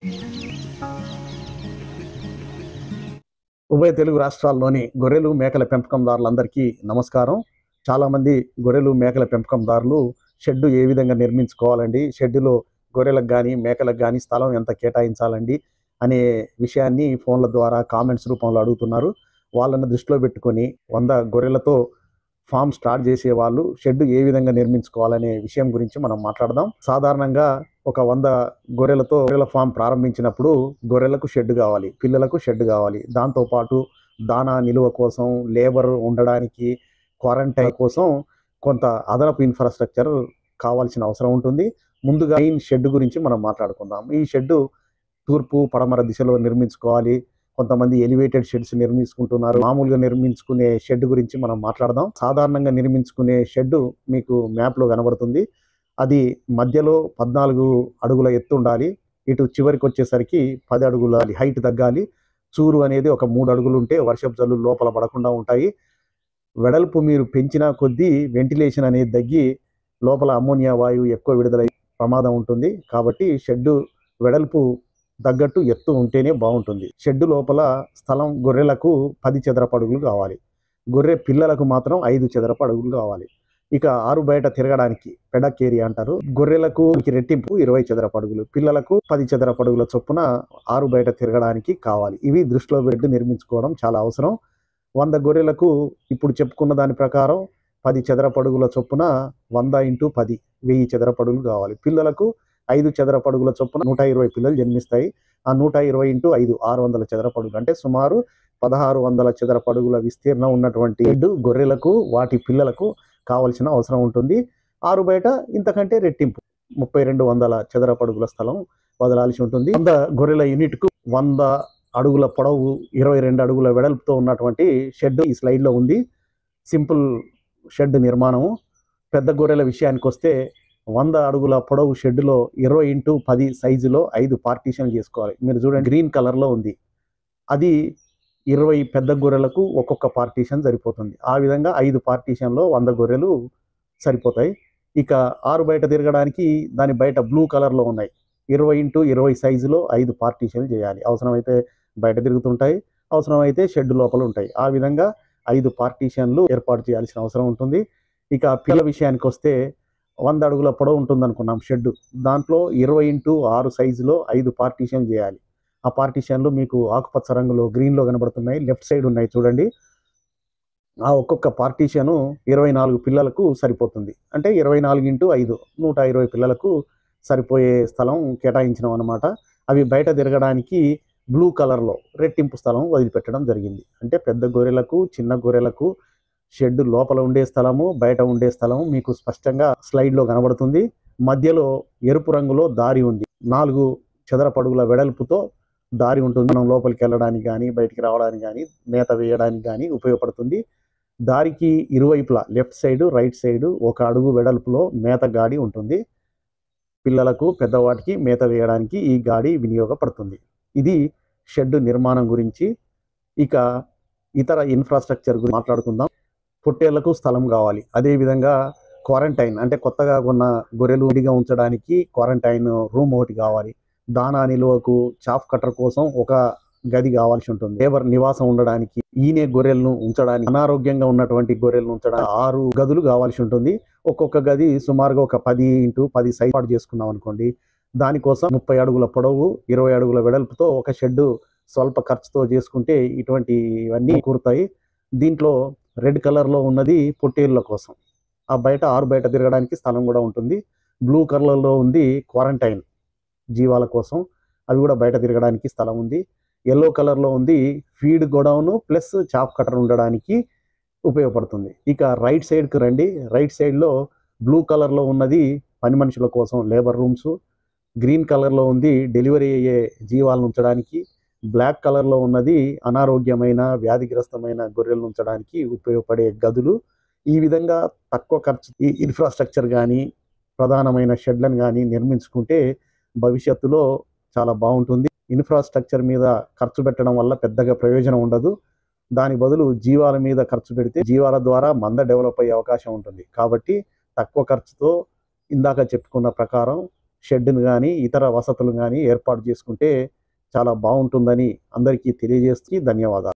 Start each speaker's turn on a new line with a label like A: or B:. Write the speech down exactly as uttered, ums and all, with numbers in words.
A: ఉభయ తెలుగు రాష్ట్రాల్లోని గొర్రెలు మేకల పెంపకందారులందరికీ నమస్కారం. చాలామంది గొర్రెలు మేకల పెంపకందారులు షెడ్డు ఏ విధంగా నిర్మించుకోవాలండి, షెడ్డులో గొర్రెలకు కానీ మేకలకు కానీ స్థలం ఎంత కేటాయించాలండి అనే విషయాన్ని ఫోన్ల ద్వారా కామెంట్స్ రూపంలో అడుగుతున్నారు. వాళ్ళని దృష్టిలో పెట్టుకొని వంద గొర్రెలతో ఫామ్ స్టార్ట్ చేసే వాళ్ళు షెడ్డు ఏ విధంగా నిర్మించుకోవాలనే విషయం గురించి మనం మాట్లాడదాం. సాధారణంగా ఒక వంద గొర్రెలతో గొర్రెల ఫామ్ ప్రారంభించినప్పుడు గొర్రెలకు షెడ్ కావాలి, పిల్లలకు షెడ్ కావాలి. దాంతోపాటు దానా నిలువ కోసం, లేబర్ ఉండడానికి, క్వారంటైన్ కోసం కొంత అదనపు ఇన్ఫ్రాస్ట్రక్చర్ కావాల్సిన అవసరం ఉంటుంది. ముందుగా మెయిన్ షెడ్ గురించి మనం మాట్లాడుకుందాం. ఈ షెడ్డు తూర్పు పడమర దిశలో నిర్మించుకోవాలి. కొంతమంది ఎలివేటెడ్ షెడ్స్ నిర్మించుకుంటున్నారు. మామూలుగా నిర్మించుకునే షెడ్ గురించి మనం మాట్లాడదాం. సాధారణంగా నిర్మించుకునే షెడ్ మీకు మ్యాప్లో కనబడుతుంది. అది మధ్యలో పద్నాలుగు అడుగుల ఎత్తు ఉండాలి. ఇటు చివరికి వచ్చేసరికి పది అడుగుల హైట్ తగ్గాలి. చూరు అనేది ఒక మూడు అడుగులు ఉంటే వర్షపు జల్లు లోపల పడకుండా ఉంటాయి. వెడల్పు మీరు పెంచిన కొద్దీ వెంటిలేషన్ అనేది తగ్గి లోపల అమ్మోనియా వాయువు ఎక్కువ విడుదల ప్రమాదం ఉంటుంది. కాబట్టి షెడ్డు వెడల్పు తగ్గట్టు ఎత్తు ఉంటేనే బాగుంటుంది. షెడ్డు లోపల స్థలం గొర్రెలకు పది చదరపు అడుగులు కావాలి. గొర్రె పిల్లలకు మాత్రం ఐదు చదరపు అడుగులు కావాలి. ఇక ఆరు బయట తిరగడానికి పెడక్ ఏరియా అంటారు. గొర్రెలకు రెట్టింపు ఇరవై చదరపు అడుగులు, పిల్లలకు పది చదరపు అడుగుల చొప్పున ఆరు బయట తిరగడానికి కావాలి. ఇవి దృష్టిలో పెట్టి నిర్మించుకోవడం చాలా అవసరం. వంద గొర్రెలకు ఇప్పుడు చెప్పుకున్న దాని ప్రకారం పది చదరపు అడుగుల చొప్పున వంద ఇంటూ పది వెయ్యి చదరపు అడుగులు కావాలి. పిల్లలకు ఐదు చదరపు అడుగుల చొప్పున నూట ఇరవై పిల్లలు జన్మిస్తాయి. ఆ నూట ఇరవై ఇంటూ ఐదు ఆరు వందల చదరపు అడుగులు అంటే సుమారు పదహారు వందల చదరపు అడుగుల విస్తీర్ణం ఉన్నటువంటి షెడ్ గొర్రెలకు వాటి పిల్లలకు కావలసిన అవసరం ఉంటుంది. ఆరు బయట ఇంతకంటే రెట్టింపు ముప్పై రెండు వందల చదరపు అడుగుల స్థలం వదలాల్సి ఉంటుంది. వంద గొర్రెల యూనిట్కు వంద అడుగుల పొడవు, ఇరవై రెండు అడుగుల వెడల్పుతో ఉన్నటువంటి షెడ్ ఈ స్లైడ్లో ఉంది. సింపుల్ షెడ్ నిర్మాణము. పెద్ద గొర్రెల విషయానికి వస్తే వంద అడుగుల పొడవు షెడ్డులో ఇరవై ఇంటూ పది సైజులో ఐదు పార్టీషన్లు చేసుకోవాలి. మీరు చూడండి గ్రీన్ కలర్లో ఉంది. అది ఇరవై పెద్ద గొర్రెలకు ఒక్కొక్క పార్టీషన్ సరిపోతుంది. ఆ విధంగా ఐదు పార్టీషన్లో వంద గొర్రెలు సరిపోతాయి. ఇక ఆరు బయట తిరగడానికి దాని బయట బ్లూ కలర్లో ఉన్నాయి. ఇరవై ఇంటూ ఇరవై సైజులో ఐదు పార్టీషన్లు చేయాలి. అవసరమైతే బయట తిరుగుతుంటాయి, అవసరమైతే షెడ్ లోపల ఉంటాయి. ఆ విధంగా ఐదు పార్టీషన్లు ఏర్పాటు చేయాల్సిన అవసరం ఉంటుంది. ఇక పిల్లల విషయానికి వస్తే వంద అడుగుల పొడవు ఉంటుంది అనుకున్నాం షెడ్. దాంట్లో ఇరవై ఇంటూ ఆరు సైజులో ఐదు పార్టీషన్ చేయాలి. ఆ పార్టీషన్లు మీకు ఆకుపచ్చ రంగులో గ్రీన్లో కనబడుతున్నాయి. లెఫ్ట్ సైడ్ ఉన్నాయి చూడండి. ఆ ఒక్కొక్క పార్టీషను ఇరవై నాలుగు పిల్లలకు సరిపోతుంది. అంటే ఇరవై నాలుగు ఇంటూ ఐదు నూట ఇరవై పిల్లలకు సరిపోయే స్థలం కేటాయించినాం అనమాట. అవి బయట తిరగడానికి బ్లూ కలర్లో రెట్టింపు స్థలం వదిలిపెట్టడం జరిగింది. అంటే పెద్ద గొర్రెలకు చిన్న గొర్రెలకు షెడ్ లోపల ఉండే స్థలము, బయట ఉండే స్థలము మీకు స్పష్టంగా స్లైడ్లో కనబడుతుంది. మధ్యలో ఎరుపు రంగులో దారి ఉంది. నాలుగు చదరపు అడుగుల వెడల్పుతో దారి ఉంటుంది. మనం లోపలికి వెళ్ళడానికి కానీ బయటికి రావడానికి కానీ మేత వేయడానికి కానీ ఉపయోగపడుతుంది. దారికి ఇరువైపులా లెఫ్ట్ సైడు రైట్ సైడు ఒక అడుగు వెడల్పులో మేత గాడి ఉంటుంది. పిల్లలకు పెద్దవాటికి మేత వేయడానికి ఈ గాడి వినియోగపడుతుంది. ఇది షెడ్ నిర్మాణం గురించి. ఇక ఇతర ఇన్ఫ్రాస్ట్రక్చర్ గురించి మాట్లాడుకుందాం. పొట్టేళ్లకు స్థలం కావాలి. అదేవిధంగా క్వారంటైన్ అంటే కొత్తగా కొన్న గొర్రెలు విడిగా ఉంచడానికి క్వారంటైన్ రూమ్ ఒకటి కావాలి. దానా నిలువకు చాఫ్ కట్టర్ కోసం ఒక గది కావాల్సి ఉంటుంది. లేబర్ నివాసం ఉండడానికి, ఈనే గొర్రెలను ఉంచడానికి, అనారోగ్యంగా ఉన్నటువంటి గొర్రెలను ఉంచడానికి ఆరు గదులు కావాల్సి ఉంటుంది. ఒక్కొక్క గది సుమారుగా ఒక పది ఇంటూ పది సైజ్ పాటు చేసుకున్నాం అనుకోండి. దానికోసం ముప్పై అడుగుల పొడవు, ఇరవై అడుగుల వెడల్పుతో ఒక షెడ్ స్వల్ప ఖర్చుతో చేసుకుంటే ఇటువంటివన్నీ కూరుతాయి. దీంట్లో రెడ్ కలర్లో ఉన్నది పొట్టేళ్ల కోసం. ఆ బయట ఆరు బయట తిరగడానికి స్థలం కూడా ఉంటుంది. బ్లూ కలర్లో ఉంది క్వారంటైన్ జీవాల కోసం. అవి కూడా బయట తిరగడానికి స్థలం ఉంది. ఎల్లో కలర్లో ఉంది feed godown plus chaff cutter ఉండడానికి ఉపయోగపడుతుంది. ఇక రైట్ సైడ్కి రండి. రైట్ సైడ్లో బ్లూ కలర్లో ఉన్నది పని మనుషుల కోసం లేబర్ రూమ్స్. గ్రీన్ కలర్లో ఉంది డెలివరీ అయ్యే జీవాలను ఉంచడానికి. బ్లాక్ కలర్లో ఉన్నది అనారోగ్యమైన వ్యాధిగ్రస్తమైన గొర్రెలను ఉంచడానికి ఉపయోగపడే గదులు. ఈ విధంగా తక్కువ ఖర్చు ఈ ఇన్ఫ్రాస్ట్రక్చర్ కానీ ప్రధానమైన షెడ్లను కానీ నిర్మించుకుంటే భవిష్యత్తులో చాలా బాగుంటుంది. ఇన్ఫ్రాస్ట్రక్చర్ మీద ఖర్చు పెట్టడం వల్ల పెద్దగా ప్రయోజనం ఉండదు. దాని బదులు జీవాల మీద ఖర్చు పెడితే జీవాల ద్వారా మంద డెవలప్ అయ్యే అవకాశం ఉంటుంది. కాబట్టి తక్కువ ఖర్చుతో ఇందాక చెప్పుకున్న ప్రకారం షెడ్డును కానీ ఇతర వసతులు కానీ ఏర్పాటు చేసుకుంటే చాలా బాగుంటుందని అందరికీ తెలియజేస్తూ ధన్యవాదాలు.